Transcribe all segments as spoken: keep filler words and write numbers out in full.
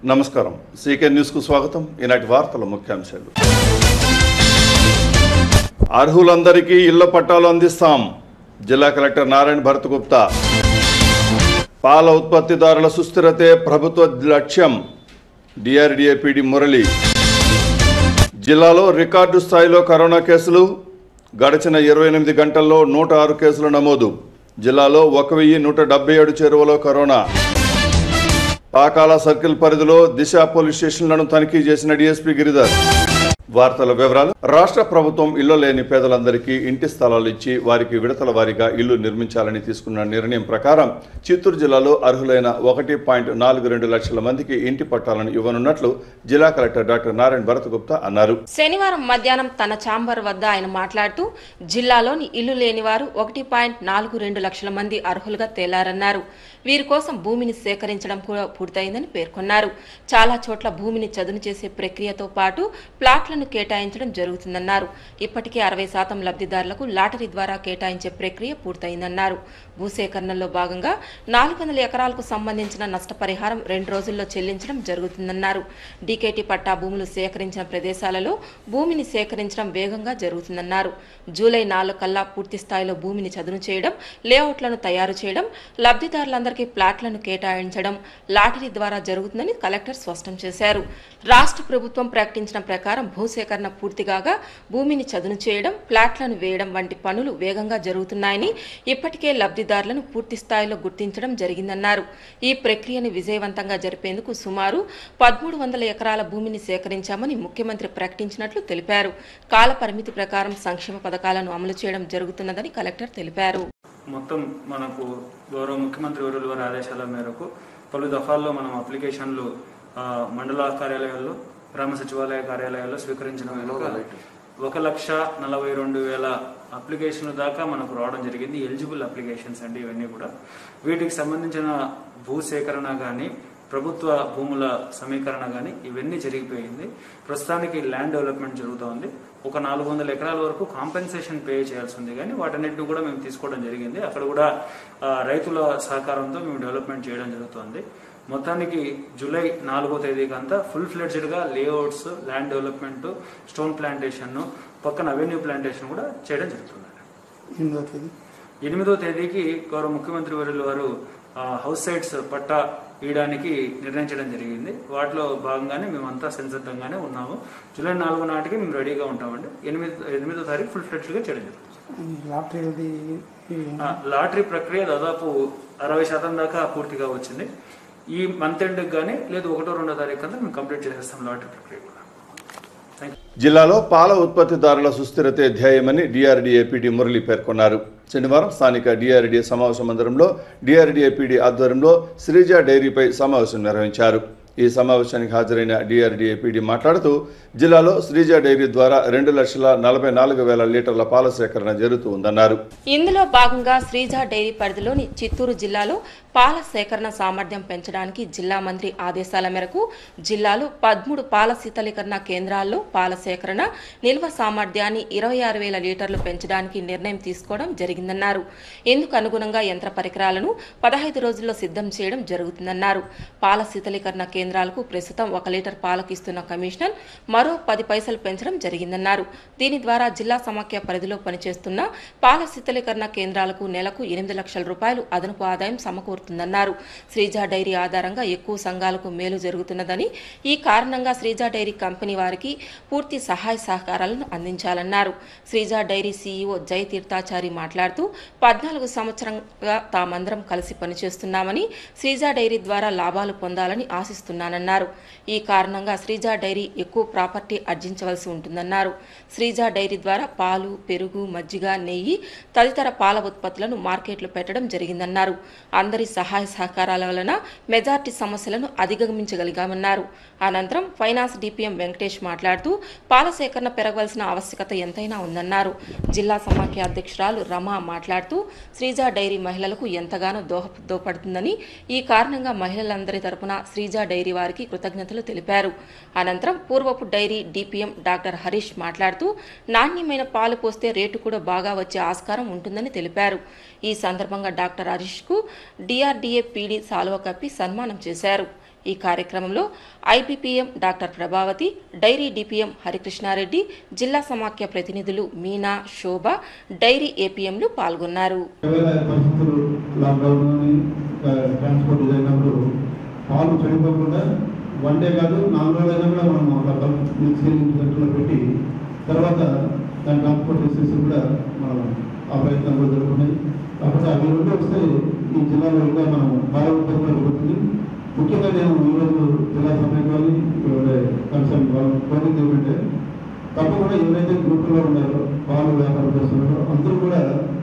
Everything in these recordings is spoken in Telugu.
నమస్కారం సీకే న్యూస్ కు స్వాగతం. ఈనాటి వార్తల ముఖ్యాంశాలు. అర్హులందరికీ ఇళ్ల పట్టాలు అందిస్తాం. జిల్లా కలెక్టర్ నారాయణ భరత్ గుప్తా. పాల ఉత్పత్తిదారుల సుస్థిరతే ప్రభుత్వ లక్ష్యం. DRDA PD Murali. జిల్లాలో రికార్డు స్థాయిలో కరోనా కేసులు. గడిచిన ఇరవై ఎనిమిది గంటల్లో నూట ఆరు కేసులు నమోదు. జిల్లాలో ఒక వెయ్యి నూట డెబ్బై ఏడు చేరువలో కరోనా. పాకాల సర్కిల్ పరిధిలో దిశ పోలీస్ స్టేషన్లను తనిఖీ చేసిన డీఎస్పీ గిరిధర్. వార్తల వివరాలు. రాష్ట్ర ప్రభుత్వం ఇళ్లు లేని పేదలందరికీ ఇంటి స్థలాలు ఇచ్చి వారికి విడతల వారీగా ఇళ్లు నిర్మించాలని తీసుకున్న నిర్ణయం ప్రకారం చిత్తూరు జిల్లాలో అర్హులైన ఒకటి పాయింట్ నాలుగు రెండు లక్షల మందికి ఇంటి పట్టాలను ఇవ్వనున్నట్లు జిల్లా కలెక్టర్ డాక్టర్ నారాయణ భరత్ గుప్తా అన్నారు. శనివారం మధ్యాహ్నం తన ఛాంబర్ వద్ద ఆయన మాట్లాడుతూ జిల్లాలోని ఇల్లు లేని వారు ఒకటి పాయింట్ నాలుగు రెండు లక్షల మంది అర్హులుగా తేలారన్నారు. వీరి కోసం భూమిని సేకరించడం కూడా పూర్తయిందని పేర్కొన్నారు. చాలా చోట్ల భూమిని చదును చేసే ప్రక్రియతో పాటు ప్లాట్లను కేటాయించడం జరుగుతుందన్నారు. ఇప్పటికే అరవై శాతం లబ్ధిదారులకు లాటరీ ద్వారా కేటాయించే ప్రక్రియ పూర్తయిందన్నారు. భూసేకరణలో భాగంగా నాలుగు వందల ఎకరాలకు సంబంధించిన నష్టపరిహారం రెండు రోజుల్లో చెల్లించడం జరుగుతుందన్నారు. డీకేటీ పట్టా భూములు సేకరించిన ప్రదేశాలలో భూమిని సేకరించడం వేగంగా జరుగుతుందన్నారు. జూలై నాలుగు కల్లా పూర్తి స్థాయిలో భూమిని చదును చేయడం, లేఅవుట్లను తయారు చేయడం, లబ్ధిదారులందరికీ ప్లాట్లను కేటాయించడం లాటరీ ద్వారా జరుగుతుందని కలెక్టర్ స్పష్టం చేశారు. రాష్ట్ర ప్రభుత్వం ప్రకటించిన ప్రకారం భూసేకరణ పూర్తిగాగా భూమిని చదును చేయడం, ప్లాట్లను వేయడం వంటి పనులు వేగంగా జరుగుతున్నాయని, ఇప్పటికే లబ్ధిదారులను పూర్తి స్థాయిలో గుర్తించడం జరిగిందన్నారు. ఈ ప్రక్రియను విజయవంతంగా జరిపేందుకు సుమారు పదమూడు వందల ఎకరాల భూమిని సేకరించామని ముఖ్యమంత్రి ప్రకటించినట్లు తెలిపారు. కాల పరిమితి ప్రకారం సంక్షేమ పథకాలను అమలు చేయడం జరుగుతున్నదని కలెక్టర్ తెలిపారు. మొత్తం మనకు గౌరవ ముఖ్యమంత్రి వర్యుల వారి ఆదేశాల మేరకు పలు దఫాల్లో మనం అప్లికేషన్లు మండల కార్యాలయాల్లో, గ్రామ సచివాలయ కార్యాలయాల్లో స్వీకరించడం ఒక లక్ష నలభై రెండు వేల అప్లికేషన్ల దాకా మనకు రావడం జరిగింది. ఎలిజిబుల్ అప్లికేషన్స్ అండి ఇవన్నీ కూడా. వీటికి సంబంధించిన భూసేకరణ కానీ, ప్రభుత్వ భూముల సమీకరణ కానీ ఇవన్నీ జరిగిపోయింది. ప్రస్తుతానికి ల్యాండ్ డెవలప్మెంట్ జరుగుతూ ఉంది. ఒక నాలుగు వందల ఎకరాల వరకు కాంపెన్సేషన్ పే చేయాల్సి ఉంది, కానీ వాటన్నిటిని కూడా మేము తీసుకోవడం జరిగింది. అక్కడ కూడా రైతుల సహకారంతో మేము డెవలప్మెంట్ చేయడం జరుగుతుంది. మొత్తానికి జూలై నాలుగో తేదీకి అంతా ఫుల్ ఫ్లెడ్జ్డ్ గా layouts, land development, stone plantation, పక్కన అవెన్యూ ప్లాంటేషన్ కూడా చేయడం జరుగుతుంది. ఎనిమిదో తేదీకి గౌరవ ముఖ్యమంత్రి వర్యుల వారు హౌస్ సైట్స్ పట్టా ఇయడానికి నిర్ణయించడం జరిగింది. వాటిలో భాగంగానే మేమంతా సంసిద్ధంగానే ఉన్నాము. జూలై నాలుగు నాటికి మేము రెడీగా ఉంటామండి. ఎనిమిది ఎనిమిదో తారీఖు ఫుల్ ఫ్లెడ్జ్డ్ గా చేయడం జరుగుతుంది. లాటరీ ప్రక్రియ దాదాపు అరవై శాతం దాకా పూర్తిగా వచ్చింది. ఈ మంత్ ఎండ్ కానీ లేదు ఒకటో రెండో తారీఖు అంతా మేము కంప్లీట్ చేసేస్తాం లాటరీ ప్రక్రియ కూడా. జిల్లాలో పాల ఉత్పత్తిదారుల సుస్థిరతే ధ్యేయమని డిఆర్డీఏ పీడీ మురళి పేర్కొన్నారు. శనివారం స్థానిక డిఆర్డీఏ సమావేశ మందిరంలో డిఆర్డీఏ పీడీ ఆధ్వర్యంలో శ్రీజ డైరీపై సమావేశం నిర్వహించారు. ఈ సమావేశానికి హాజరైన డిఆర్డీఏ పీడీ మాట్లాడుతూ జిల్లాలో శ్రీజ డైరీ ద్వారా రెండు లక్షల నలభై నాలుగు వేల లీటర్ల పాల సేకరణ జరుగుతూ ఉందన్నారు. ఇందులో భాగంగా శ్రీజ డైరీ పరిధిలోని చిత్తూరు జిల్లాలో పాల సేకరణ సామర్థ్యం పెంచడానికి జిల్లా మంత్రి ఆదేశాల మేరకు జిల్లాలో పదమూడు పాల శీతలీకరణ కేంద్రాల్లో పాల సేకరణ నిల్వ సామర్థ్యాన్ని ఇరవై ఆరు వేల లీటర్లు పెంచడానికి నిర్ణయం తీసుకోవడం జరిగిందన్నారు. ఇందుకు అనుగుణంగా యంత్ర పరికరాలను పదహైదు రోజుల్లో సిద్ధం చేయడం జరుగుతుందన్నారు. పాల శీతలీకరణ కేంద్రాలకు ప్రస్తుతం ఒక లీటర్ పాలకు ఇస్తున్న కమిషనర్ మరో పది పైసలు పెంచడం జరిగిందన్నారు. దీని ద్వారా జిల్లా సమాఖ్య పరిధిలో పనిచేస్తున్న పాల శీతలీకరణ కేంద్రాలకు నెలకు ఎనిమిది లక్షల రూపాయలు అదనపు ఆదాయం సమకూరుతుందన్నారు. శ్రీజ డైరీ ఆధారంగా ఎక్కువ సంఘాలకు మేలు జరుగుతున్నదని, ఈ కారణంగా శ్రీజ డైరీ కంపెనీ వారికి పూర్తి సహాయ సహకారాలను అందించాలన్నారు. శ్రీజ డైరీ సీఈఓ జై తీర్థాచారి మాట్లాడుతూ పద్నాలుగు సంవత్సరంగా తామందరం కలిసి పనిచేస్తున్నామని, శ్రీజ డైరీ ద్వారా లాభాలు పొందాలని ఆశిస్తున్నానన్నారు. ఈ కారణంగా శ్రీజ డైరీ ఎక్కువ ప్రాపర్టీ ఆర్జించవలసి ఉంటుందన్నారు. శ్రీజ డైరీ ద్వారా పాలు, పెరుగు, మజ్జిగ, నెయ్యి తదితర పాల ఉత్పత్తులను మార్కెట్లో పెట్టడం జరిగిందన్నారు. అందరి సహాయ సహకారాల వలన మెజార్టీ సమస్యలను అధిగమించగలిగామన్నారు. అనంతరం ఫైనాన్స్ డిపిఎం వెంకటేష్ మాట్లాడుతూ పాల సేకరణ పెరగవలసిన ఆవశ్యకత ఎంతైనా ఉందన్నారు. జిల్లా సమాఖ్య అధ్యక్షురాలు రమ మాట్లాడుతూ శ్రీజ డైరీ మహిళలకు ఎంతగానో దోహదపడుతుందని, ఈ కారణంగా మహిళలందరి తరపున శ్రీజ డైరీ వారికి కృతజ్ఞతలు తెలిపారు. అనంతరం పూర్వపు డైరీ డిపిఎం డాక్టర్ హరీష్ మాట్లాడుతూ నాణ్యమైన పాలు పోస్తే రేటు కూడా బాగా వచ్చే ఆస్కారం ఉంటుందని తెలిపారు. ఈ సందర్భంగా డాక్టర్ హరీష్ కు డి డిఆర్డీఏ పీడీ సాలువ కప్పి సన్మానం చేశారు. ఈ కార్యక్రమంలో IBPM doctor Prabhavathi, dairy DPM Harikrishna Reddy, జిల్లా సమాఖ్య ప్రతినిధులు మీనా, శోభ, డైరీ ఏపీఎంలు పాల్గొన్నారు. పాలు చనిపోకుండా వన్ డే కాదు నాలుగు రోజులైనా కూడా మనం అట్లా సెంటర్లో పెట్టి తర్వాత దాని ట్రాన్స్పోర్ట్ చేసేసి కూడా మనం ఆ ప్రయత్నం కూడా జరుగుతున్నాయి. కాకపోతే అవి రెండు వస్తే ఈ జిల్లాలో ఇంకా మనం పాల ఉత్పత్తి జరుగుతుంది. ముఖ్యంగా నేను ఈరోజు జిల్లా సమయం వాళ్ళు కన్సర్న్ వాళ్ళు కోరింది ఏమంటే తప్పకుండా ఎవరైతే గ్రూపుల్లో ఉన్నారో పాలు వ్యాపారం చేస్తున్నారో అందరూ కూడా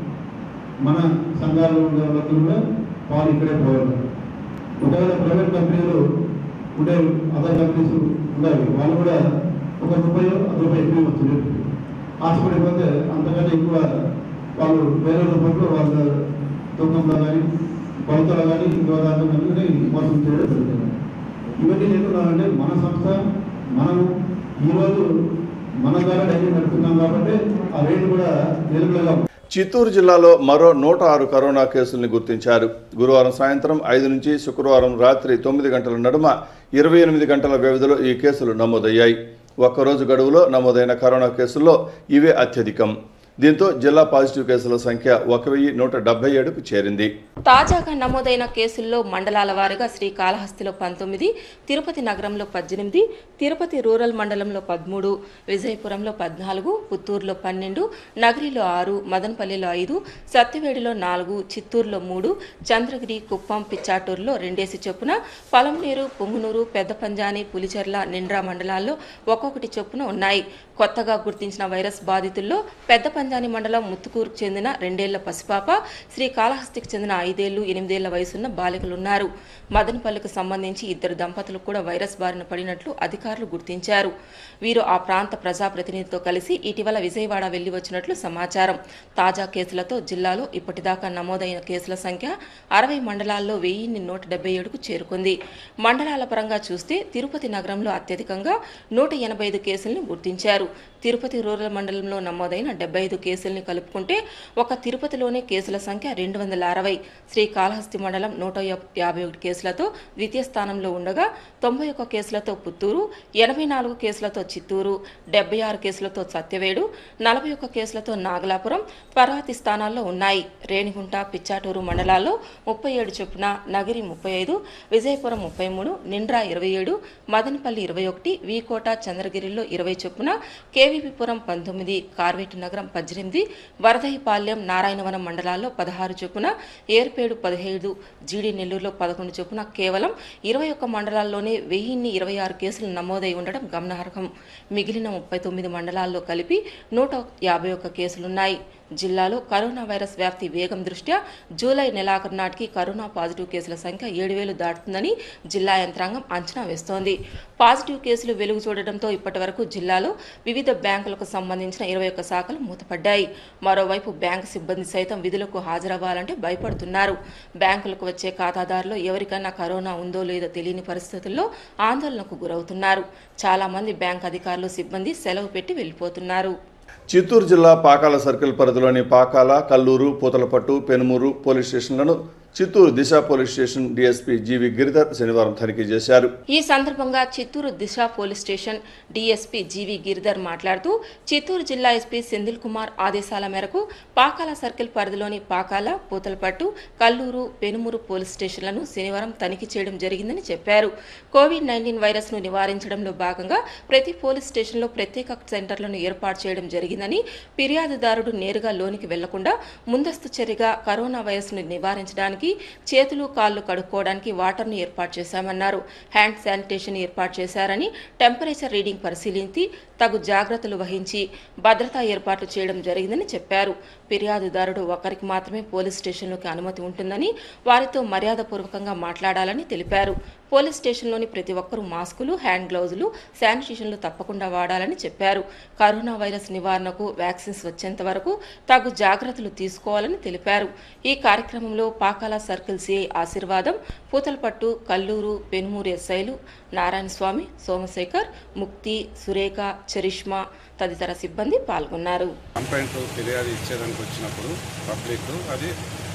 మన సంఘాల్లో ఉండే వాళ్ళందరూ కూడా పాలు ఇక్కడే పోవాలి. ఒకవేళ ప్రైవేట్ కంపెనీలు ఉండే అదర్ కంపెనీస్ ఉండాలి, వాళ్ళు కూడా ఒక రూపాయి అది రూపాయి ఎక్కువ వచ్చింది హాస్పిటల్ పోతే అంతకంటే ఎక్కువ వాళ్ళు వేరే రూపాయలు వాళ్ళ దుఃఖంలో కానీ కొలతలో కానీ ఇంకో దాంట్లో కానీ మోసం చేయడం జరుగుతుంది. ఇవన్నీ నేర్చుకున్నామంటే మన సంస్థ మనం ఈరోజు మన ద్వారా డైరీ నడుపుతున్నాం కాబట్టి ఆ రేటు కూడా నిలుపులుగా. చిత్తూరు జిల్లాలో మరో నూట ఆరు కరోనా కేసుల్ని గుర్తించారు. గురువారం సాయంత్రం ఐదు నుంచి శుక్రవారం రాత్రి తొమ్మిది గంటల నడుమ ఇరవై ఎనిమిది గంటల వ్యవధిలో ఈ కేసులు నమోదయ్యాయి. ఒక్కరోజు గడువులో నమోదైన కరోనా కేసుల్లో ఇవే అత్యధికం. దీంతో జిల్లా పాజిటివ్ కేసుల సంఖ్య ఒక వెయ్యి నూట డెబ్బై ఏడుకు చేరింది. తాజాగా నమోదైన కేసుల్లో మండలాల వారీగా శ్రీకాళహస్తిలో పంతొమ్మిది, తిరుపతి నగరంలో పద్దెనిమిది, తిరుపతి రూరల్ మండలంలో పదమూడు, విజయపురంలో పద్నాలుగు, పుత్తూరులో పన్నెండు, నగరిలో ఆరు, మదనపల్లిలో ఐదు, సత్యవేడిలో నాలుగు, చిత్తూరులో మూడు, చంద్రగిరి, కుప్పం, పిచ్చాటూరులో రెండేసి చొప్పున, పలంనేరు, పొంగునూరు, పెద్ద పంజాని, పులిచెర్ల, నిండ్రా మండలాల్లో ఒక్కొక్కటి చొప్పున ఉన్నాయి. కొత్తగా గుర్తించిన వైరస్ బాధితుల్లో పెద్ద పంజాని మండలం ముత్తుకూరుకు చెందిన రెండేళ్ల పసిపాప, శ్రీకాళహస్తికి చెందిన ఐదేళ్లు, ఎనిమిదేళ్ల వయసున్న బాలికలున్నారు. మదనపల్లికి సంబంధించి ఇద్దరు దంపతులు కూడా వైరస్ బారిన పడినట్లు అధికారులు గుర్తించారు. వీరు ఆ ప్రాంత ప్రజాప్రతినిధితో కలిసి ఇటీవల విజయవాడ వెళ్లి వచ్చినట్లు సమాచారం. తాజా కేసులతో జిల్లాలో ఇప్పటిదాకా నమోదైన కేసుల సంఖ్య అరవై మండలాల్లో వెయ్యిన్ని నూట డెబ్బై ఏడుకు చేరుకుంది. మండలాల పరంగా చూస్తే తిరుపతి నగరంలో అత్యధికంగా నూట ఎనభై ఐదు కేసుల్ని గుర్తించారు. తిరుపతి రూరల్ మండలంలో నమోదైన డెబ్బై ఐదు కేసుల్ని కలుపుకుంటే ఒక తిరుపతిలోనే కేసుల సంఖ్య రెండు వందల అరవై. శ్రీకాళహస్తి మండలం నూట యాభై ఒకటి కేసులతో ద్వితీయ స్థానంలో ఉండగా తొంభై ఒక్క కేసులతో పుత్తూరు, ఎనభై నాలుగు కేసులతో చిత్తూరు, డెబ్బై ఆరు కేసులతో సత్యవేడు, నలభై ఒక్క కేసులతో నాగలాపురం తర్వాతి స్థానాల్లో ఉన్నాయి. రేణిగుంట, పిచ్చాటూరు మండలాల్లో ముప్పై ఏడు చొప్పున, నగిరి ముప్పై ఐదు, విజయపురం ముప్పై మూడు, నిండ్రా ఇరవై ఏడు, మదనపల్లి ఇరవై ఒకటి, వీకోట, చంద్రగిరిలో ఇరవై చొప్పున, కేవీపీపురం పంతొమ్మిది, కార్వేటి నగరం పద్దెనిమిది, వరదైపాలెం, నారాయణవనం మండలాల్లో పదహారు చొప్పున, ఏర్పేడు పదిహేడు, జీడి నెల్లూరులో పదకొండు చొప్పున కేవలం ఇరవై ఒక్క మండలాల్లోనే వెయ్యిన్ని ఇరవై ఆరు కేసులు నమోదై ఉండడం గమనార్హం. మిగిలిన ముప్పై తొమ్మిది మండలాల్లో కలిపి నూట యాభై ఒక్క కేసులున్నాయి. జిల్లాలో కరోనా వైరస్ వ్యాప్తి వేగం దృష్ట్యా జూలై నెలాఖరు నాటికి కరోనా పాజిటివ్ కేసుల సంఖ్య ఏడు వేలు దాటుతుందని జిల్లా యంత్రాంగం అంచనా వేస్తోంది. పాజిటివ్ కేసులు వెలుగు చూడడంతో ఇప్పటి వరకు జిల్లాలో వివిధ బ్యాంకులకు సంబంధించిన ఇరవై ఒక్క శాఖలు మూతపడ్డాయి. మరోవైపు బ్యాంకు సిబ్బంది సైతం విధులకు హాజరవ్వాలంటే భయపడుతున్నారు. బ్యాంకులకు వచ్చే ఖాతాదారులు ఎవరికైనా కరోనా ఉందో లేదో తెలియని పరిస్థితుల్లో ఆందోళనకు గురవుతున్నారు. చాలా మంది బ్యాంక్ అధికారులు, సిబ్బంది సెలవు పెట్టి వెళ్లిపోతున్నారు. చిత్తూరు జిల్లా పాకాల సర్కిల్ పరిధిలోని పాకాల, కల్లూరు, పూతలపట్టు, పెనుమూరు పోలీస్ స్టేషన్లను Chittoor Disha police station DSP GV Giridhar శనివారం తనిఖీ చేశారు. ఈ సందర్భంగా Chittoor Disha police station DSP GV Giridhar మాట్లాడుతూ చిత్తూరు జిల్లా ఎస్పీ సెంధిల్ కుమార్ ఆదేశాల మేరకు పాకాల సర్కిల్ పరిధిలోని పాకాల, పూతలపట్టు, కల్లూరు, పెనుమూరు పోలీస్ స్టేషన్లను శనివారం తనిఖీ చేయడం జరిగిందని చెప్పారు. కోవిడ్ నైన్టీన్ వైరస్ ను నివారించడంలో భాగంగా ప్రతి పోలీస్ స్టేషన్లో ప్రత్యేక సెంటర్లను ఏర్పాటు చేయడం జరిగిందని, ఫిర్యాదుదారుడు నేరుగా లోనికి వెళ్లకుండా ముందస్తు చర్యగా కరోనా వైరస్ ను నివారించడానికి చేతులు, కాళ్లు కడుక్కోవడానికి వాటర్ ను ఏర్పాటు చేశామన్నారు. హ్యాండ్ శానిటేషన్ ఏర్పాటు చేశారని, టెంపరేచర్ రీడింగ్ పరిశీలించి తగు జాగ్రత్తలు వహించి భద్రతా ఏర్పాట్లు చేయడం జరిగిందని చెప్పారు. ఫిర్యాదుదారుడు ఒక్కరికి మాత్రమే పోలీస్ స్టేషన్లోకి అనుమతి ఉంటుందని, వారితో మర్యాదపూర్వకంగా మాట్లాడాలని తెలిపారు. పోలీస్ స్టేషన్లోని ప్రతి ఒక్కరూ మాస్కులు, హ్యాండ్ గ్లౌజులు, శానిటేషన్లు తప్పకుండా వాడాలని చెప్పారు. కరోనా వైరస్ నివారణకు వ్యాక్సిన్స్ వచ్చేంత వరకు తగు జాగ్రత్తలు తీసుకోవాలని తెలిపారు. ఈ కార్యక్రమంలో పాకాల సర్కిల్ సిఐ ఆశీర్వాదం, పూతలపట్టు, కల్లూరు, పెనుమూరు ఎస్ఐలు నారాయణ స్వామి, సోమశేఖర్, ముక్తి, సురేఖ, చరిష్మా తదితర సిబ్బంది పాల్గొన్నారు. కంప్లైంట్ ఫిర్యాదు ఇచ్చేదానికి వచ్చినప్పుడు పబ్లిక్ అది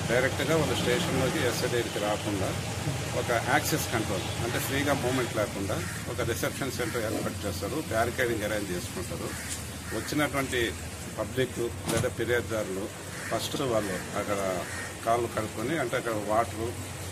డైరెక్ట్గా వాళ్ళ స్టేషన్లోకి ఎస్ఐడికి రాకుండా ఒక యాక్సెస్ కంట్రోల్ అంటే ఫ్రీగా మూవ్మెంట్ లేకుండా ఒక రిసెప్షన్ సెంటర్ ఏర్పాటు చేస్తారు, బ్యారికేడింగ్ అరేంజ్ చేసుకుంటారు. వచ్చినటువంటి పబ్లిక్ లేదా ఫిర్యాదుదారులు ఫస్ట్ వాళ్ళు అక్కడ కాళ్ళు కడుక్కొని అంటే అక్కడ వాటరు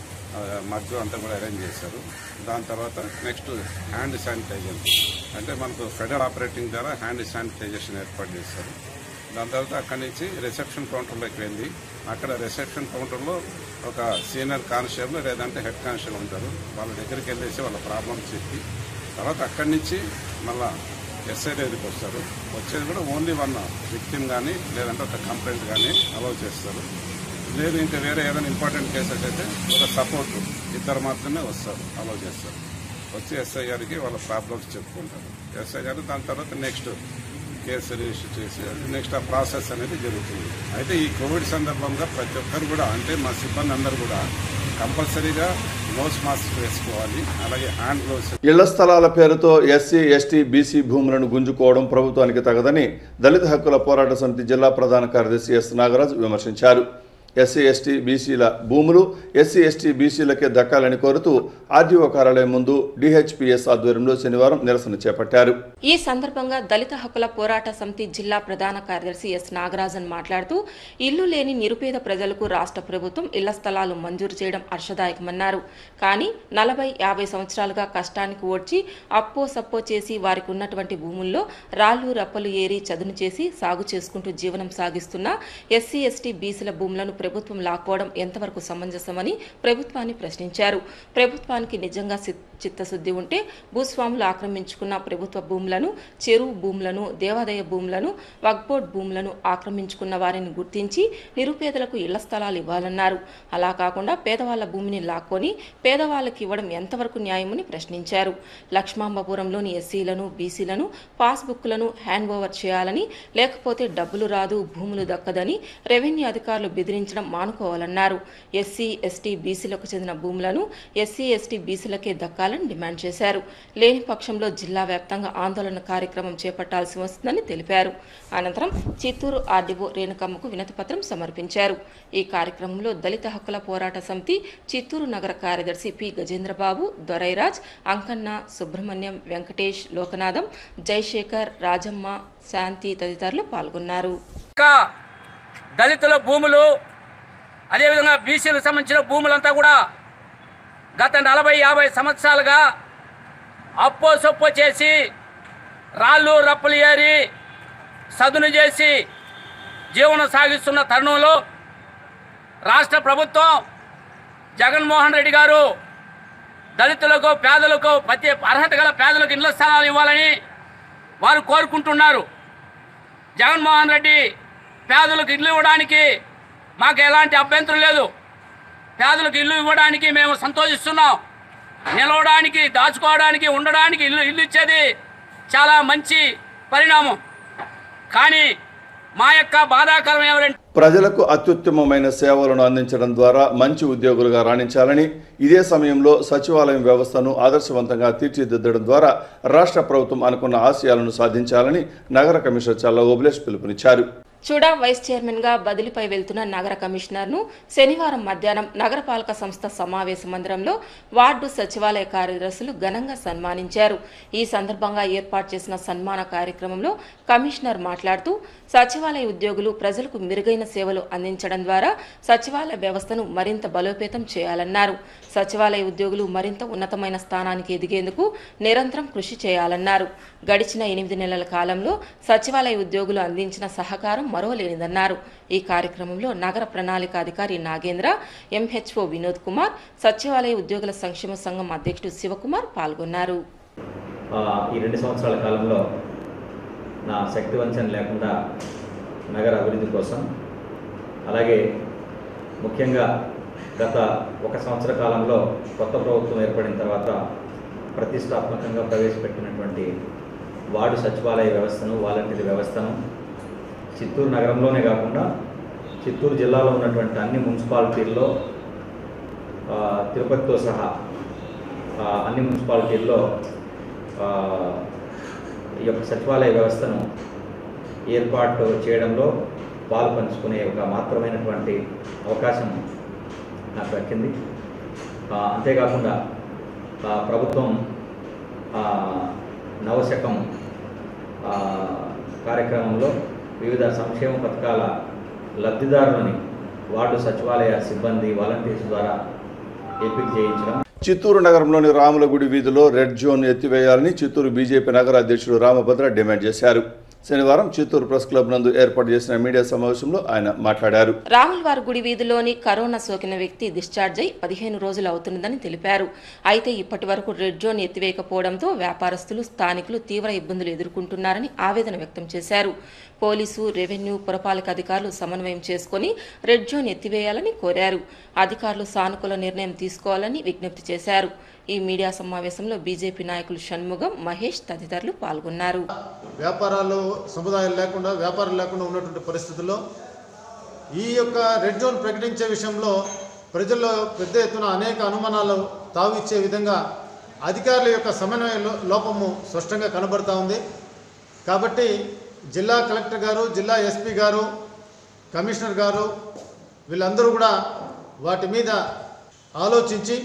మగ్గు అంతా కూడా అరేంజ్ చేశారు. దాని తర్వాత నెక్స్ట్ హ్యాండ్ శానిటైజర్ అంటే మనకు ఫెడరల్ ఆపరేటింగ్ ద్వారా హ్యాండ్ శానిటైజేషన్ ఏర్పాటు చేశారు. దాని తర్వాత అక్కడి నుంచి రిసెప్షన్ కౌంటర్లోకి వెళ్ళి అక్కడ రిసెప్షన్ కౌంటర్లో ఒక సీనియర్ కానిస్టేబుల్ లేదంటే హెడ్ కానిస్టేబుల్ ఉంటారు, వాళ్ళ దగ్గరికి వెళ్ళేసి వాళ్ళ ప్రాబ్లమ్స్ చెప్పి తర్వాత అక్కడి నుంచి మళ్ళా ఎస్ఐ దగ్గరికి వస్తారు. వచ్చేది కూడా ఓన్లీ వన్ విక్టిమ్ కానీ లేదంటే ఒక కంప్లైంట్ కానీ అలౌ చేస్తారు. లేదు ఇంకా వేరే ఏదైనా ఇంపార్టెంట్ కేసెస్ అయితే ఒక సపోర్ట్ ఇద్దరు మాత్రమే వస్తారు, అలౌ చేస్తారు. వచ్చి ఎస్ఐ గారికి వాళ్ళ ప్రాబ్లమ్స్ చెప్పుకుంటారు. ఎస్ఐ గారు దాని తర్వాత నెక్స్ట్ కేసు రిజిస్టర్ చేసి నెక్స్ట్ ఆ ప్రాసెస్ అనేది జరుగుతుంది. అయితే ఈ కోవిడ్ సందర్భంగా ప్రతి ఒక్కరు కూడా అంటే మా సిబ్బంది అందరూ కూడా కంపల్సరీగా నోస్ మాస్క్ వేసుకోవాలి, అలాగే హ్యాండ్ గ్లోవ్స్. ఇళ్ల స్థలాల పేరుతో ఎస్సీ ఎస్టీ బీసీ భూములను గుంజుకోవడం ప్రభుత్వానికి తగదని దళిత హక్కుల పోరాట సమితి జిల్లా ప్రధాన కార్యదర్శి ఎస్ నాగరాజ్ విమర్శించారు. ఎస్సీ ఎస్టీ బీసీల భూములు ఎస్సీ ఎస్టీ బీసీలకే దక్కాలని కోరుతూ ఆర్డీఓ కార్యాలయం ముందు డిహెచ్పిఎస్ ఆధ్వర్యంలో శనివారం నిరసన చేపట్టారు. ఈ సందర్భంగా దళిత హక్కుల పోరాట సమితి జిల్లా ప్రధాన కార్యదర్శి ఎస్ నాగరాజన్ మాట్లాడుతూ ఇల్లు లేని నిరుపేద ప్రజలకు రాష్ట్ర ప్రభుత్వం ఇళ్ల స్థలాలు మంజూరు చేయడం హర్షదాయకమన్నారు. కానీ నలభై యాభై సంవత్సరాలుగా కష్టానికి ఓడ్చి అప్పో సప్పో చేసి వారికి ఉన్నటువంటి భూముల్లో రాళ్లు రప్పలు ఏరి చదును చేసి సాగు చేసుకుంటూ జీవనం సాగిస్తున్న ఎస్సీ ఎస్టీ బీసీల భూములను ప్రభుత్వం లాక్కోవడం ఎంతవరకు సమంజసమని ప్రభుత్వాన్ని ప్రశ్నించారు. ప్రభుత్వానికి నిజంగా చిత్తశుద్ధి ఉంటే భూస్వాములు ఆక్రమించుకున్న ప్రభుత్వ భూములను, చెరువు భూములను, దేవాదాయ భూములను, వక్బోర్డ్ భూములను ఆక్రమించుకున్న వారిని గుర్తించి నిరుపేదలకు ఇళ్ల స్థలాలు ఇవ్వాలన్నారు. అలా కాకుండా పేదవాళ్ల భూమిని లాక్కొని పేదవాళ్లకు ఇవ్వడం ఎంతవరకు న్యాయమని ప్రశ్నించారు. లక్ష్మాంబపురంలోని ఎస్సీలను, బీసీలను పాస్బుక్లను హ్యాండ్ ఓవర్ చేయాలని, లేకపోతే డబ్బులు రాదు, భూములు దక్కదని రెవెన్యూ అధికారులు బెదిరించడం మానుకోవాలన్నారు. ఎస్సీ ఎస్టీ బీసీలకు చెందిన భూములను ఎస్సీ ఎస్టీ బీసీలకే దక్కాలని డిమాండ్ చేశారు. లేని పక్షంలో జిల్లా వ్యాప్తంగా ఆందోళన కార్యక్రమం చేపట్టాల్సి వస్తుందని తెలిపారు. అనంతరం చిత్తూరు ఆర్డీఓ రేణుకమ్మకు వినతిపత్రం సమర్పించారు. ఈ కార్యక్రమంలో దళిత హక్కుల పోరాట సమితి చిత్తూరు నగర కార్యదర్శి పి గజేంద్రబాబు, దొరైరాజ్, అంకన్న, సుబ్రహ్మణ్యం, వెంకటేష్, లోకనాథం, జయశేఖర్, రాజమ్మ, శాంతి తదితరులు పాల్గొన్నారు. దళితుల భూములు అదేవిధంగా బీసీలకు సంబంధించిన భూములంతా కూడా గత నలభై యాభై సంవత్సరాలుగా అప్పో సొప్పో చేసి రాళ్ళు రప్పలు ఏరి సదును చేసి జీవనం సాగిస్తున్న తరుణంలో రాష్ట్ర ప్రభుత్వం జగన్మోహన్ రెడ్డి గారు దళితులకు పేదలకు ప్రతి అర్హత గల పేదలకు ఇళ్ల స్థలాలు ఇవ్వాలని వారు కోరుకుంటున్నారు. జగన్మోహన్ రెడ్డి పేదలకు ఇల్లు ఇవ్వడానికి మాకు ఎలాంటి అభ్యంతరం లేదు. పేదలకు ఇల్లు ఇవ్వడానికి మేము సంతోషిస్తున్నాం. నిలవడానికి, దాచుకోవడానికి, ఉండడానికి ఇల్లు ఇల్లు ఇచ్చేది చాలా మంచి పరిణామం. కానీ మా యొక్క బాధాకరం ఏమంటే ప్రజలకు అత్యుత్తమమైన సేవలను అందించడం ద్వారా మంచి ఉద్యోగులుగా రాణించాలని, ఇదే సమయంలో సచివాలయం వ్యవస్థను ఆదర్శవంతంగా తీర్చిదిద్దడం ద్వారా రాష్ట్ర ప్రభుత్వం అనుకున్న ఆశయాలను సాధించాలని నగర కమిషనర్ చల్ల ఓబులేష్ పిలుపునిచ్చారు. చుడా వైస్ చైర్మన్ గా బదిలీపై వెళ్తున్న నగర కమిషనర్ ను శనివారం మధ్యాహ్నం నగరపాలక సంస్థ సమావేశ మందిరంలో వార్డు సచివాలయ కార్యదర్శులు ఘనంగా సన్మానించారు. ఈ సందర్భంగా ఏర్పాటు చేసిన సన్మాన కార్యక్రమంలో కమిషనర్ మాట్లాడుతూ సచివాలయ ఉద్యోగులు ప్రజలకు మెరుగైన సేవలు అందించడం ద్వారా సచివాలయ వ్యవస్థను మరింత బలోపేతం చేయాలన్నారు. సచివాలయ ఉద్యోగులు మరింత ఉన్నతమైన స్థానానికి ఎదిగేందుకు నిరంతరం కృషి చేయాలన్నారు. గడిచిన ఎనిమిది నెలల కాలంలో సచివాలయ ఉద్యోగులు అందించిన సహకారం మరోలేనిదన్నారు. ఈ కార్యక్రమంలో నగర ప్రణాళిక అధికారి నాగేంద్ర, ఎంహెచ్ఓ వినోద్ కుమార్, సచివాలయ ఉద్యోగుల సంక్షేమ సంఘం అధ్యక్షుడు శివకుమార్ పాల్గొన్నారు. ఈ రెండు సంవత్సరాల కాలంలో నా శక్తి వంచన లేకుండా నగర అభివృద్ధి కోసం, అలాగే ముఖ్యంగా గత ఒక సంవత్సర కాలంలో కొత్త ప్రభుత్వం ఏర్పడిన తర్వాత ప్రతిష్టాత్మకంగా ప్రవేశపెట్టినటువంటి వార్డు సచివాలయ వ్యవస్థను, వాలంటీర్ వ్యవస్థను చిత్తూరు నగరంలోనే కాకుండా చిత్తూరు జిల్లాలో ఉన్నటువంటి అన్ని మున్సిపాలిటీల్లో, తిరుపతితో సహా అన్ని మున్సిపాలిటీల్లో ఈ యొక్క సచివాలయ వ్యవస్థను ఏర్పాటు చేయడంలో పాలు పంచుకునే ఒక మాత్రమైనటువంటి అవకాశం నాకు దక్కింది. అంతేకాకుండా ప్రభుత్వం నవశకం కార్యక్రమంలో వివిధ సంక్షేమ పథకాల లబ్ధిదారులని వార్డు సచివాలయ సిబ్బంది వాలంటీర్స్ ద్వారా ఎంపిక చేయించడం. చిత్తూరు నగరంలోని రాములగుడి వీధిలో రెడ్ జోన్ ఎత్తివేయాలని చిత్తూరు బీజేపీ నగర అధ్యక్షుడు రామభద్ర డిమాండ్ చేశారు. శనివారం చిత్తూరు ప్రెస్ క్లబ్ నందు ఏర్పాటు చేసిన మీడియా సమావేశంలో ఆయన మాట్లాడారు. రాములవారి గుడి వీధిలోని కరోనా సోకిన వ్యక్తి డిశ్చార్జ్ అయి పదిహేను రోజులు అవుతున్నదని తెలిపారు. అయితే ఇప్పటి వరకు రెడ్ జోన్ ఎత్తివేయకపోవడంతో వ్యాపారస్తులు, స్థానికులు తీవ్ర ఇబ్బందులు ఎదుర్కొంటున్నారని ఆవేదన వ్యక్తం చేశారు. పోలీసు, రెవెన్యూ, పురపాలక అధికారులు సమన్వయం చేసుకుని రెడ్ జోన్ ఎత్తివేయాలని కోరారు. అధికారులు సానుకూల నిర్ణయం తీసుకోవాలని విజ్ఞప్తి చేశారు. ఈ మీడియా సమావేశంలో బీజేపీ నాయకులు షణ్ముగం, మహేష్ తదితరులు పాల్గొన్నారు. వ్యాపారాలు సముదాయాలు లేకుండా వ్యాపారాలు లేకుండా ఉన్నటువంటి పరిస్థితుల్లో ఈ యొక్క రెడ్ జోన్ ప్రకటించే విషయంలో ప్రజల్లో పెద్ద ఎత్తున అనేక అనుమానాలు తావిచ్చే విధంగా అధికారుల యొక్క సమన్వయ లోపము స్పష్టంగా కనబడతా ఉంది. కాబట్టి జిల్లా కలెక్టర్ గారు, జిల్లా ఎస్పీ గారు, కమిషనర్ గారు వీళ్ళందరూ కూడా వాటి మీద ఆలోచించి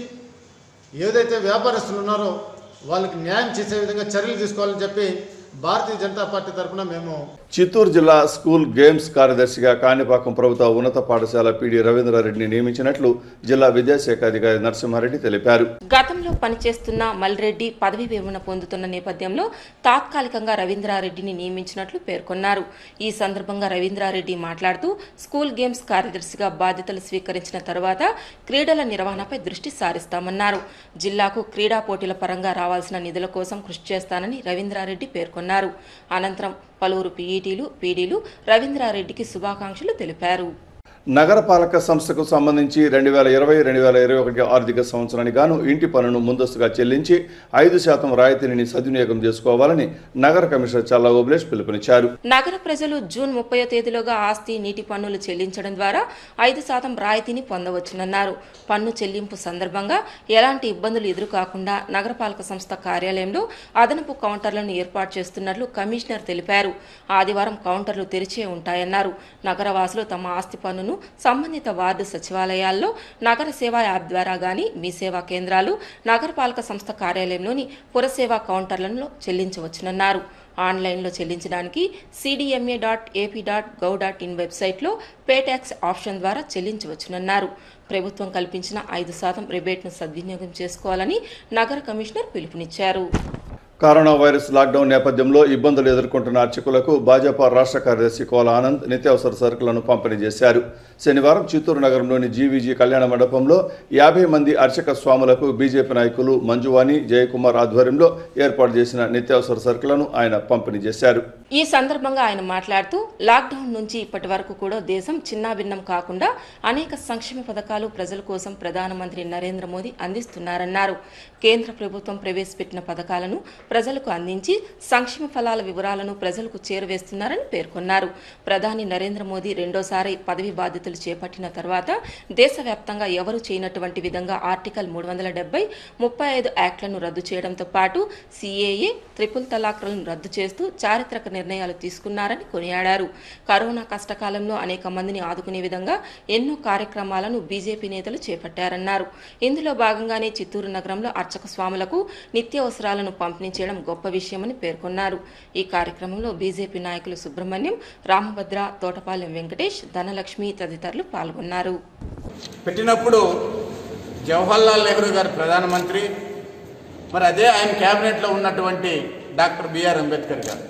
ఏదైతే వ్యాపారస్తులు ఉన్నారో వాళ్ళకి న్యాయం చేసే విధంగా చర్యలు తీసుకోవాలని చెప్పి భారతీయ జనతా పార్టీ తరఫున మేము చిత్తూరు జిల్లా స్కూల్ గేమ్స్ కార్యదర్శిగా కాణిపాకం ప్రభుత్వ ఉన్నత పాఠశాల పీడీ రవీంద్రారెడ్డిని నియమించినట్లు జిల్లా విద్యాశాఖ అధికారి నరసింహారెడ్డి తెలిపారు. గతంలో పనిచేస్తున్న మల్రెడ్డి పదవి విరమణ పొందుతున్న నేపథ్యంలో తాత్కాలికంగా రవీంద్రారెడ్డిని నియమించినట్లు పేర్కొన్నారు. ఈ సందర్భంగా రవీంద్రారెడ్డి మాట్లాడుతూ స్కూల్ గేమ్స్ కార్యదర్శిగా బాధ్యతలు స్వీకరించిన తర్వాత క్రీడల నిర్వహణపై దృష్టి సారిస్తామన్నారు. జిల్లాకు క్రీడా పోటీల పరంగా రావాల్సిన నిధుల కోసం కృషి చేస్తానని రవీంద్రారెడ్డి పేర్కొన్నారు. అనంతరం పలువురు పీఈటీలు, పీడీలు రవీంద్రారెడ్డికి శుభాకాంక్షలు తెలిపారు. నగరపాలక సంస్థకు సంబంధించి రెండు వేల ఇరవై రెండు వేల ఇరవై ఒకటి ఆర్థిక సంవత్సరానికి గాను ఇంటి పన్నును ముందస్తుగా చెల్లించి ఐదు శాతం రాయితీని సద్వినియోగం చేసుకోవాలని నగర కమిషనర్ చల్లా ఓబులేష్ పిలుపునిచ్చారు. నగర ప్రజలు జూన్ ముప్పయో తేదీలోగా ఆస్తి, నీటి పన్నులు చెల్లించడం ద్వారా ఐదు శాతం రాయితీని పొందవచ్చునన్నారు. పన్ను చెల్లింపు సందర్భంగా ఎలాంటి ఇబ్బందులు ఎదురుకాకుండా నగరపాలక సంస్థ కార్యాలయంలో అదనపు కౌంటర్లను ఏర్పాటు చేస్తున్నట్లు కమిషనర్ తెలిపారు. ఆదివారం కౌంటర్లు తెరిచే ఉంటాయన్నారు. నగరవాసులు తమ ఆస్తి పన్నును సంబంధిత వార్డు సచివాలయాల్లో నగర సేవా యాప్ ద్వారా గాని, మీ సేవా కేంద్రాలు, నగరపాలక సంస్థ కార్యాలయంలోని పురసేవా కౌంటర్లలో చెల్లించవచ్చునన్నారు. ఆన్లైన్లో చెల్లించడానికి CDMA dot AP dot gov dot in వెబ్సైట్లో పే ట్యాక్స్ ఆప్షన్ ద్వారా చెల్లించవచ్చునన్నారు. ప్రభుత్వం కల్పించిన ఐదు శాతం రిబేట్ను సద్వినియోగం చేసుకోవాలని నగర కమిషనర్ పిలుపునిచ్చారు. కరోనా వైరస్ లాక్డౌన్ నేపథ్యంలో ఇబ్బందులు ఎదుర్కొంటున్న అర్చకులకు భాజపా రాష్ట్ర కార్యదర్శి కోల ఆనంద్ నిత్యావసర సరుకులను పంపిణీ చేశారు. శనివారం చిత్తూరు నగరంలోని జీవీజీ కళ్యాణ మండపంలో యాభై మంది అర్చక స్వాములకు బీజేపీ నాయకులు మంజువాణి, జయకుమార్ ఆధ్వర్యంలో ఏర్పాటు చేసిన నిత్యావసర సరుకులను ఆయన పంపిణీ చేశారు. ఈ సందర్భంగా ఆయన మాట్లాడుతూ లాక్డౌన్ నుంచి ఇప్పటి వరకు కూడా దేశం చిన్నాభిన్నం కాకుండా అనేక సంక్షేమ పథకాలు ప్రజల కోసం ప్రధానమంత్రి నరేంద్ర మోదీ అందిస్తున్నారన్నారు. కేంద్ర ప్రభుత్వం ప్రవేశపెట్టిన పథకాలను ప్రజలకు అందించి సంక్షేమ ఫలాల వివరాలను ప్రజలకు చేరవేస్తున్నారని పేర్కొన్నారు. ప్రధాని నరేంద్ర మోదీ రెండోసారి పదవి బాధ్యతలు చేపట్టిన తర్వాత దేశవ్యాప్తంగా ఎవరూ చేయనటువంటి విధంగా ఆర్టికల్ మూడు వందల డెబ్బై ముప్పై ఐదు యాక్ట్లను రద్దు చేయడంతో పాటు సిఏఏ, ట్రిపుల్ తలాక్లను రద్దు చేస్తూ చారిత్రక నిర్ణయాలు తీసుకున్నారని కొనియాడారు. కరోనా కష్టకాలంలో అనేక మందిని ఆదుకునే విధంగా ఎన్నో కార్యక్రమాలను బీజేపీ నేతలు చేపట్టారన్నారు. ఇందులో భాగంగానే చిత్తూరు నగరంలో అర్చక స్వాములకు నిత్యావసరాలను పంపిణీ చేయడం గొప్ప విషయమని పేర్కొన్నారు. ఈ కార్యక్రమంలో బీజేపీ నాయకులు సుబ్రహ్మణ్యం, రామభద్ర, తోటపాలెం వెంకటేష్, ధనలక్ష్మి తదితరులు పాల్గొన్నారు. పెట్టినప్పుడు జవహర్లాల్ నెహ్రూ గారు ప్రధానమంత్రి, మరి అదే ఆయన క్యాబినెట్లో ఉన్నటువంటి డాక్టర్ బిఆర్ అంబేద్కర్ గారు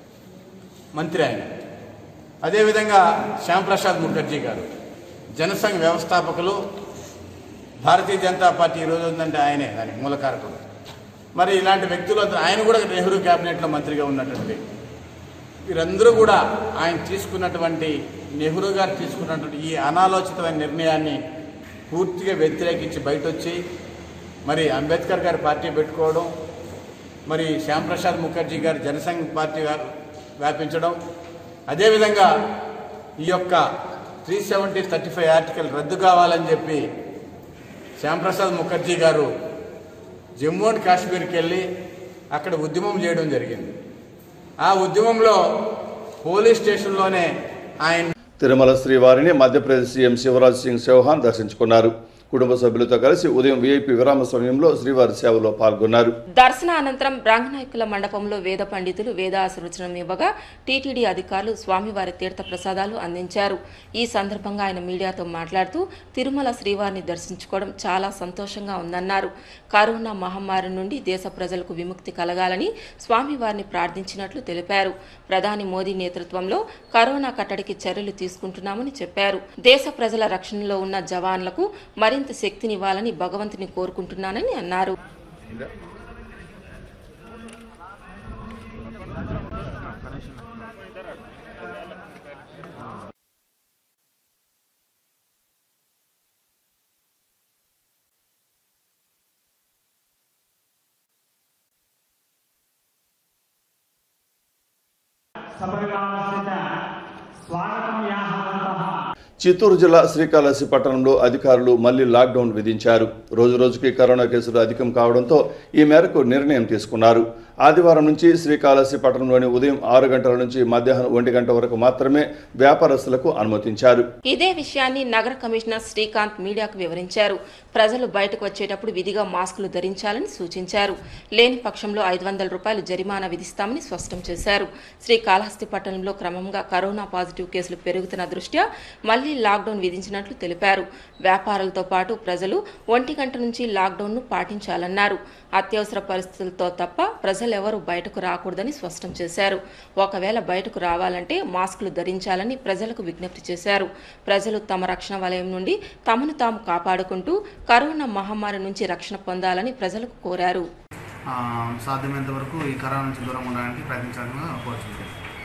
మంత్రి, ఆయన అదేవిధంగా శ్యాంప్రసాద్ ముఖర్జీ గారు జనసంఘ్ వ్యవస్థాపకులు. భారతీయ జనతా పార్టీ ఈరోజు ఉందంటే ఆయనే దానికి మూలకారకుడు. మరి ఇలాంటి వ్యక్తులు ఆయన కూడా నెహ్రూ క్యాబినెట్లో మంత్రిగా ఉన్నటువంటి వీరందరూ కూడా ఆయన తీసుకున్నటువంటి నెహ్రూ గారు తీసుకున్నటువంటి ఈ అనాలోచితమైన నిర్ణయాన్ని పూర్తిగా వ్యతిరేకించి బయట వచ్చి మరి అంబేద్కర్ గారి పార్టీ పెట్టుకోవడం, మరి శ్యాంప్రసాద్ ముఖర్జీ గారు జనసంఘ్ పార్టీ వ్యాపించడం, అదేవిధంగా ఈ యొక్క three seventy thirty five article రద్దు కావాలని చెప్పి శ్యాంప్రసాద్ ముఖర్జీ గారు జమ్మూ అండ్ కాశ్మీర్కి వెళ్ళి అక్కడ ఉద్యమం చేయడం జరిగింది. ఆ ఉద్యమంలో పోలీస్ స్టేషన్లోనే ఆయన తిరుమల శ్రీవారిని మధ్యప్రదేశ్ సీఎం శివరాజ్ సింగ్ చౌహాన్ దర్శించుకున్నారు. కుటుంబ సభ్యులతో కలిసి ఉదయం వీఐపీ విరామ సమయంలో శ్రీవారి సేవలో పాల్గొన్నారు. దర్శన అనంతరం రంగనాయకుల మండపంలో వేద పండితులు వేదాశీర్వచనం ఇవ్వగా టీటీడీ అధికారులు స్వామివారి తీర్థ ప్రసాదాలు అందించారు. ఈ సందర్భంగా ఆయన మీడియాతో మాట్లాడుతూ తిరుమల శ్రీవారిని దర్శించుకోవడం చాలా సంతోషంగా ఉందన్నారు. కరోనా మహమ్మారి నుండి దేశ ప్రజలకు విముక్తి కలగాలని స్వామివారిని ప్రార్థించినట్లు తెలిపారు. ప్రధాని మోదీ నేతృత్వంలో కరోనా కట్టడికి చర్యలు తీసుకుంటున్నామని చెప్పారు. దేశ ప్రజల రక్షణలో ఉన్న జవాన్లకు మరింత శక్తినివ్వాలని భగవంతుని కోరుకుంటున్నానని అన్నారు. చిత్తూరు జిల్లా శ్రీకాళహస్తి పట్టణంలో అధికారులు మళ్లీ లాక్డౌన్ విధించారు. రోజు రోజుకి కరోనా కేసులు అధికం కావడంతో ఈ మేరకు నిర్ణయం తీసుకున్నారు. ఆదివారం నుంచి శ్రీకాళహస్తి పట్టణంలోని ఉదయం ఆరు గంటల నుంచి మధ్యాహ్నం ఒంటి గంట వరకు మాత్రమే వ్యాపారస్తులకు అనుమతించారు. ఇదే విషయాన్ని నగర కమిషనర్ శ్రీకాంత్ మీడియాకు వివరించారు. ప్రజలు బయటకు వచ్చేటప్పుడు విధిగా మాస్కులు ధరించాలని సూచించారు. లేని పక్షంలో ఐదు వందల రూపాయలు జరిమానా విధిస్తామని స్పష్టం చేశారు. శ్రీకాళహస్తి పట్టణంలో క్రమంగా కరోనా పాజిటివ్ కేసులు పెరుగుతున్న దృష్ట్యా మళ్లీ లాక్డౌన్ విధించినట్లు తెలిపారు. వ్యాపారాలతో పాటు ప్రజలు ఒంటి గంట నుంచి లాక్డౌన్ ను పాటించాలన్నారు. అత్యవసర పరిస్థితులతో తప్ప ప్రజలెవరూ బయటకు రాకూడదని స్పష్టం చేశారు. ఒకవేళ బయటకు రావాలంటే మాస్కులు ధరించాలని ప్రజలకు విజ్ఞప్తి చేశారు. ప్రజలు తమ రక్షణ వలయం నుండి తమను తాము కాపాడుకుంటూ కరోనా మహమ్మారి నుంచి రక్షణ పొందాలని ప్రజలకు కోరారు. సాధ్యమైనంత వరకు ఈ కరోనా నుంచి దూరం ఉండడానికి ప్రయత్నించాలని కోరుతున్నాను.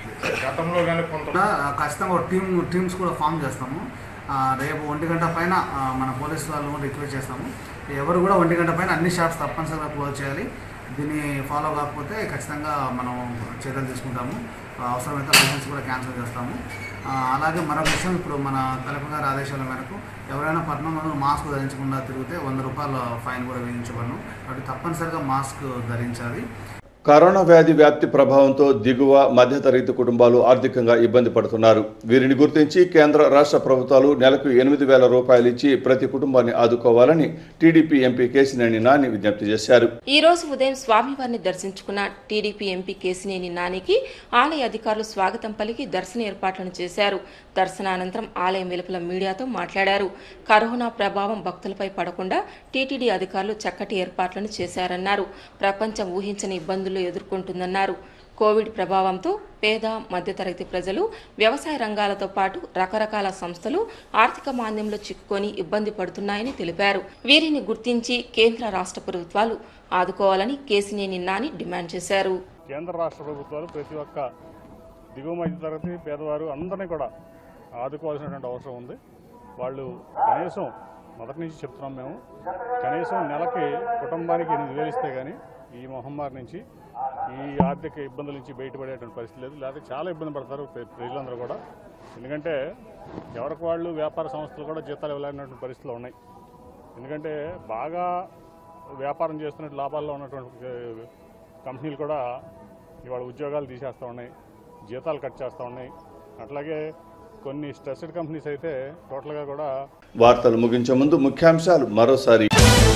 గతంలో కానీ కొంత ఖచ్చితంగా టీమ్ టీమ్స్ కూడా ఫామ్ చేస్తాము. రేపు ఒంటి గంట పైన మన పోలీసు వాళ్ళు కూడా రిక్వెస్ట్ చేస్తాము. ఎవరు కూడా ఒంటి గంట పైన అన్ని షాప్స్ తప్పనిసరిగా క్లోజ్ చేయాలి. దీన్ని ఫాలో కాకపోతే ఖచ్చితంగా మనం చర్యలు తీసుకుంటాము. అవసరమైతే లైసెన్స్ కూడా క్యాన్సిల్ చేస్తాము. అలాగే మరొక విషయం, ఇప్పుడు మన కలెక్టర్ గారి ఆదేశాల మేరకు ఎవరైనా పట్టణంలో మాస్క్ ధరించకుండా తిరిగితే వంద రూపాయల ఫైన్ కూడా విధించబడను. కాబట్టి తప్పనిసరిగా మాస్క్ ధరించాలి. కరోనా వ్యాధి వ్యాప్తి ప్రభావంతో దిగువ మధ్యతరగతి కుటుంబాలు ఆర్థికంగా ఇబ్బంది పడుతున్నారు. వీరిని గుర్తించి కేంద్ర రాష్ట్ర ప్రభుత్వాలు నెలకు ఎనిమిది వేల రూపాయలు ఇచ్చి ప్రతి కుటుంబాన్ని ఆదుకోవాలని టీడీపీ ఎంపీ కేసినేని నాని విజ్ఞప్తి చేశారు. ఈ రోజు ఉదయం స్వామివారిని దర్శించుకున్న టీడీపీ ఎంపీ కేసినేని నానికి ఆలయ అధికారులు స్వాగతం పలికి దర్శన ఏర్పాట్లను చేశారు. దర్శనానంతరం ఆలయం వెలుపల మీడియాతో మాట్లాడారు. కరోనా ప్రభావం భక్తులపై పడకుండా టీటీడీ అధికారులు చక్కటి ఏర్పాట్లను చేశారన్నారు. ప్రపంచం ఊహించని ఇబ్బందులు ఎదుర్కొంటుందన్నారు. కోవిడ్ ప్రభావంతో పేద మధ్యతరగతి ప్రజలు వ్యవసాయ రంగాలతో పాటు రకరకాల సంస్థలు ఆర్థిక మాంద్యంలో చిక్కుకొని ఇబ్బంది పడుతున్నాయని తెలిపారు. వీరిని గుర్తించి కేంద్ర రాష్ట్ర ప్రభుత్వాలు ఆదుకోవాలని కేసినేని నాని డిమాండ్ చేశారు. కేంద్ర రాష్ట్ర ప్రభుత్వాలు ప్రతి ఒక్క దిగువ మధ్యతరగతి పేదవారు అందరినీ కూడా ఆదుకోవాల్సినటువంటి అవసరం ఉంది. వాళ్ళు కనీసం మొదటి నుంచి చెప్తున్నాం మేము, కనీసం నెలకి కుటుంబానికి ఎనిమిది వేలు ఇస్తే కానీ ఈ మహమ్మారి నుంచి ఈ ఆర్థిక ఇబ్బందుల నుంచి బయటపడేటువంటి పరిస్థితి లేదు. లేకపోతే చాలా ఇబ్బంది పడతారు ప్రజలందరూ కూడా. ఎందుకంటే ఎవరికి వాళ్ళు వ్యాపార సంస్థలు కూడా జీతాలు ఇవ్వలేనటువంటి పరిస్థితులు ఉన్నాయి. ఎందుకంటే బాగా వ్యాపారం చేస్తున్నట్టు లాభాల్లో ఉన్నటువంటి కంపెనీలు కూడా ఇవాళ ఉద్యోగాలు తీసేస్తూ ఉన్నాయి, జీతాలు కట్ చేస్తూ ఉన్నాయి. అట్లాగే కొన్ని స్ట్రెస్డ్ కంపెనీస్ అయితే టోటల్గా కూడా. వార్తలు ముగించే ముందు ముఖ్యాంశాలు మరోసారి.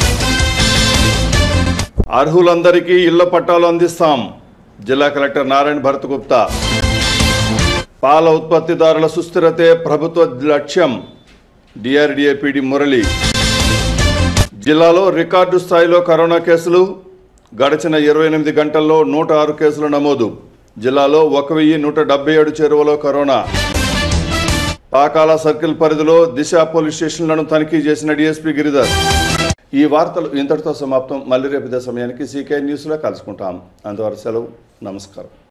అర్హులందరికీ ఇళ్ల పట్టాలు అందిస్తాం, జిల్లా కలెక్టర్ నారాయణ భరత్ గుప్తా. పాల ఉత్పత్తిదారుల సుస్థిరతే ప్రభుత్వ లక్ష్యం, డిఆర్డీఏ పీడీ మురళి. జిల్లాలో రికార్డు స్థాయిలో కరోనా కేసులు, గడిచిన ఇరవై ఎనిమిది గంటల్లో నూట ఆరు కేసులు నమోదు. జిల్లాలో ఒక వెయ్యి నూట డెబ్బై ఏడు చేరువలో కరోనా. పాకాల సర్కిల్ పరిధిలో దిశ పోలీస్ స్టేషన్లను తనిఖీ చేసిన డీఎస్పీ గిరిధర్. ఈ వార్తలు ఇంతటితో సమాప్తం. మళ్ళీ రేపు ఇదే సమయానికి సీకే న్యూస్లో కలుసుకుంటాం. అంతవరకు సెలవు. నమస్కారం.